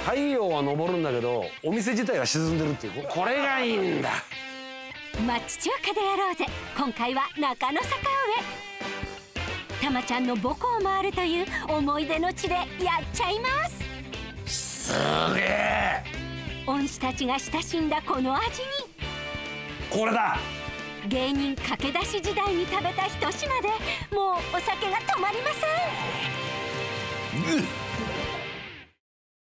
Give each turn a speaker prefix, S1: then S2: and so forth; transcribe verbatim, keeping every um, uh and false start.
S1: 太陽は昇るんだけどお店自体が沈んでるっていう、これがいいんだ。
S2: 町中華でやろうぜ。今回は中野坂上。たまちゃんの母校もあるという思い出の地でやっちゃいます。
S1: すげえ。
S2: 恩師たちが親しんだこの味に、
S1: これだ。
S2: 芸人駆け出し時代に食べた一品でもうお酒が止まりません。
S1: うっ